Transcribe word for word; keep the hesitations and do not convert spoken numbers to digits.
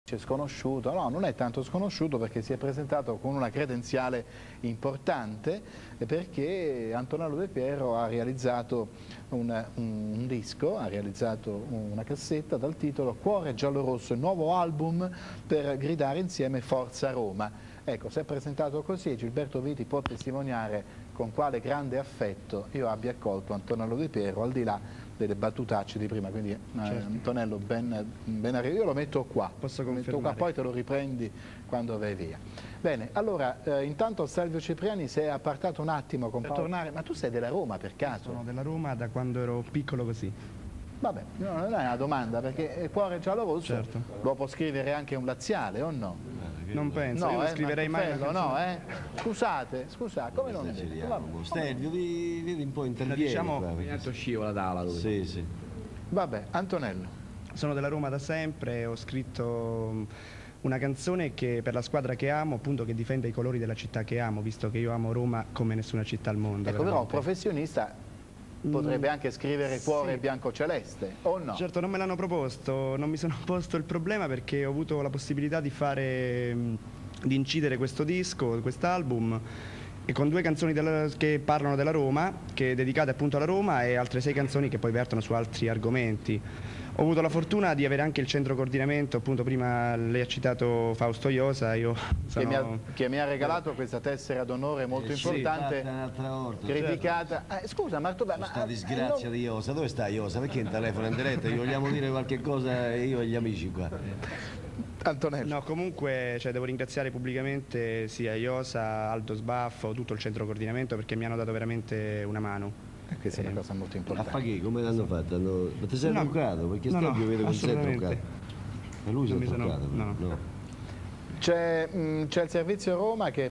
C'è sconosciuto, no, non è tanto sconosciuto perché si è presentato con una credenziale importante, perché Antonello De Piero ha realizzato un, un, un disco, ha realizzato una cassetta dal titolo Cuore giallorosso, il nuovo album per gridare insieme Forza Roma. Ecco, si è presentato così e Gilberto Viti può testimoniare con quale grande affetto io abbia accolto Antonello De Piero, al di là delle battutacce di prima, quindi certo. eh, Antonello ben, ben arrivato, io lo metto qua, posso lo metto qua, poi te lo riprendi quando vai via. Bene, allora eh, intanto Salvio Cipriani si è appartato un attimo con Paolo. Tornare, ma tu sei della Roma per caso? Sono della Roma da quando ero piccolo così. Vabbè, no, non è una domanda, perché Cuore giallorosso certo. lo può scrivere anche un laziale o no? Non penso, no, io non eh, scriverei mai una no, eh? Scusate, scusate, come non è? Stelvio, vedi un po' intervieni. Diciamo, qua, scivola dalla lui. Sì, sì. Vabbè, Antonello. Sono della Roma da sempre, ho scritto una canzone che, per la squadra che amo, appunto, che difende i colori della città che amo, visto che io amo Roma come nessuna città al mondo. Ecco, però un professionista potrebbe anche scrivere Cuore sì. bianco-celeste, o no? Certo, non me l'hanno proposto, non mi sono posto il problema perché ho avuto la possibilità di fare, di incidere questo disco, quest'album, e con due canzoni della, che parlano della Roma, che dedicate appunto alla Roma, e altre sei canzoni che poi vertono su altri argomenti. Ho avuto la fortuna di avere anche il centro coordinamento, appunto prima lei ha citato Fausto Iosa, io sono... che, mi ha, che mi ha regalato questa tessera d'onore molto eh, importante, sì, volta, criticata. Certo. Eh, scusa Marco, ma questa disgrazia non... di Iosa, dove sta Iosa? Perché in telefono in diretta gli vogliamo dire qualche cosa io e gli amici qua? Antonello. No, comunque cioè, devo ringraziare pubblicamente sia Iosa, Aldo Sbaffo, tutto il centro coordinamento, perché mi hanno dato veramente una mano. Questa è una cosa molto importante. Ma che? Come l'hanno fatto? Hanno... Ma ti sei no, truccato? Perché no, Stelvio no, vede con sé truccato. Ma lui si è truccato? No, no. C'è il servizio Roma che